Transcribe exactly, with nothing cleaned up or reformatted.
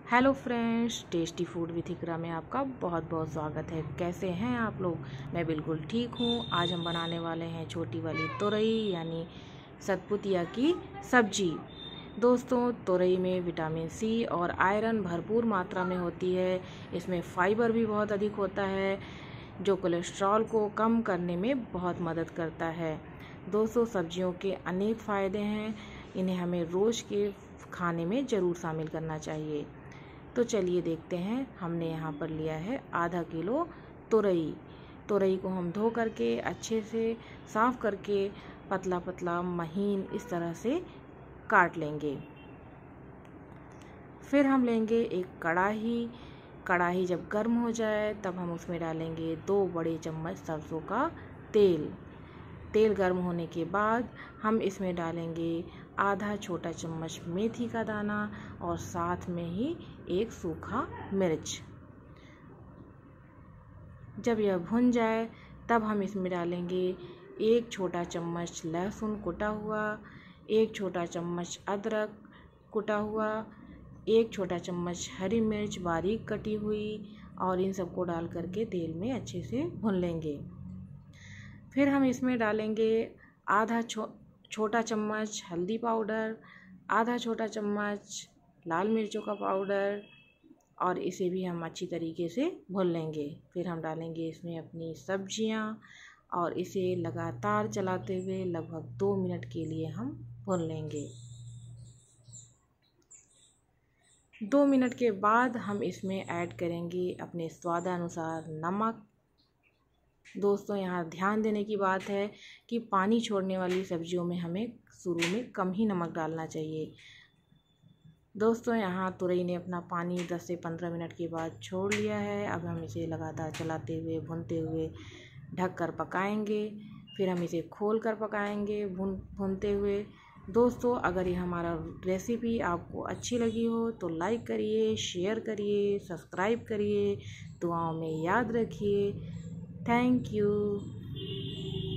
Hello friends, tasty food with Iqra में आपका बहुत बहुत स्वागत है। कैसे हैं आप लोग? मैं बिल्कुल ठीक हूँ। आज हम बनाने वाले हैं छोटी वाली तुरई यानी सतपुतिया की सब्जी। दोस्तों, तुरई में विटामिन सी और आयरन भरपूर मात्रा में होती है। इसमें फाइबर भी बहुत अधिक होता है जो कोलेस्ट्रॉल को कम करने में बहुत मदद करता है। दोस्तों, सब्जियों के अनेक फ़ायदे हैं, इन्हें हमें रोज़ के खाने में ज़रूर शामिल करना चाहिए। तो चलिए देखते हैं। हमने यहाँ पर लिया है आधा किलो तुरई। तुरई को हम धो करके अच्छे से साफ़ करके पतला पतला महीन इस तरह से काट लेंगे। फिर हम लेंगे एक कढ़ाई। कढ़ाई जब गर्म हो जाए तब हम उसमें डालेंगे दो बड़े चम्मच सरसों का तेल। तेल गर्म होने के बाद हम इसमें डालेंगे आधा छोटा चम्मच मेथी का दाना और साथ में ही एक सूखा मिर्च। जब यह भुन जाए तब हम इसमें डालेंगे एक छोटा चम्मच लहसुन कुटा हुआ, एक छोटा चम्मच अदरक कुटा हुआ, एक छोटा चम्मच हरी मिर्च बारीक कटी हुई और इन सबको डाल करके तेल में अच्छे से भून लेंगे। फिर हम इसमें डालेंगे आधा छो छोटा चम्मच हल्दी पाउडर, आधा छोटा चम्मच लाल मिर्चों का पाउडर और इसे भी हम अच्छी तरीके से भून लेंगे। फिर हम डालेंगे इसमें अपनी सब्जियां और इसे लगातार चलाते हुए लगभग दो मिनट के लिए हम भून लेंगे। दो मिनट के बाद हम इसमें ऐड करेंगे अपने स्वादानुसार नमक। दोस्तों, यहाँ ध्यान देने की बात है कि पानी छोड़ने वाली सब्जियों में हमें शुरू में कम ही नमक डालना चाहिए। दोस्तों, यहाँ तुरई ने अपना पानी दस से पंद्रह मिनट के बाद छोड़ लिया है। अब हम इसे लगातार चलाते हुए भूनते हुए ढक कर पकाएंगे। फिर हम इसे खोल कर पकाएंगे भून भूनते हुए। दोस्तों, अगर ये हमारा रेसिपी आपको अच्छी लगी हो तो लाइक करिए, शेयर करिए, सब्सक्राइब करिए, दुआओं में याद रखिए। Thank you.